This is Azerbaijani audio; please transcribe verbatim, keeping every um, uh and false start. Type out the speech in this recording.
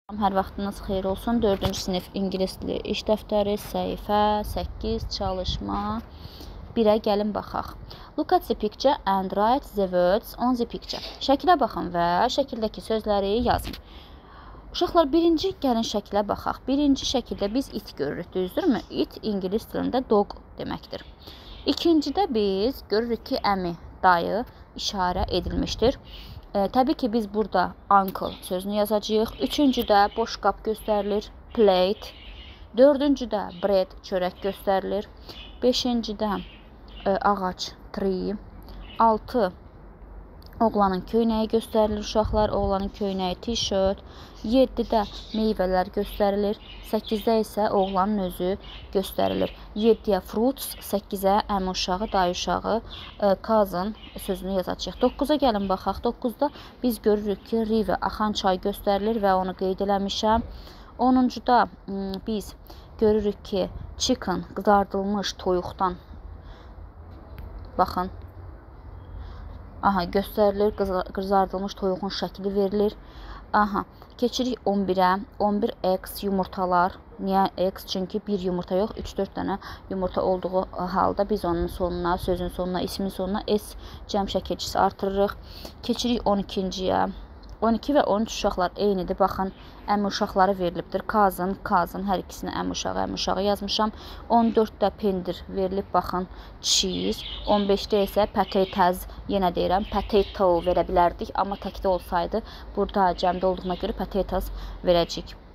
Hər vaxtınız xeyir olsun. dördüncü sinif ingilis dili iş dəftəri, səhifə səkkiz, çalışma birə gəlin baxaq. Look at the picture and write the words on the picture. Şəkilə baxın və şəkildəki sözləri yazın. Uşaqlar, birinci gəlin şəkilə baxaq. Birinci şəkildə biz it görürük, düzdürmü? It ingilis dilində dog deməkdir. İkincidə biz görürük ki, əmi, dayı işarə edilmişdir. E, təbii ki, biz burada uncle sözünü yazacağıq. Üçüncüdə boş qap göstərilir, plate. Dördüncüdə bread, çörək göstərilir. Beşincidə e, ağac, tree. Altı, oğlanın köynəyi göstərilir uşaqlar, oğlanın köynəyi t-shirt. Yeddidə meyvələr göstərilir. Səkkizdə isə oğlanın özü göstərilir. Yeddiyə fruits, səkkizə əmi uşağı, dayı uşağı, cousin sözünü yazacağıq. Dokkuza gəlin baxaq. Doqquzda biz görürük ki, river, axan çay göstərilir və onu qeyd eləmişəm. Onuncuda biz görürük ki, chicken, qızardılmış toyuqdan, baxın, aha, göstərilir, qızardılmış toyuğun şəkli verilir. Aha, keçirik on birə. on bir x yumurtalar. Niyə x? Çünki bir yumurta yox, üç dörd dənə yumurta olduğu halda biz onun sonuna, sözün sonuna, ismin sonuna s cəm şəkilçisi artırırıq. Keçirik on ikinciyə. on iki və on üç uşaqlar eynidir. Baxın, əmi uşaqları verilibdir. Cousin, cousin, hər ikisini əmi uşağı, əmi uşağı yazmışam. on dörddə pendir verilib, baxın, cheese. on beşdə isə potatoes, yenə deyirəm, potato verə bilərdik. Amma təkdə olsaydı, burada cəmdə olduğuna görə potatoes verəcəyik.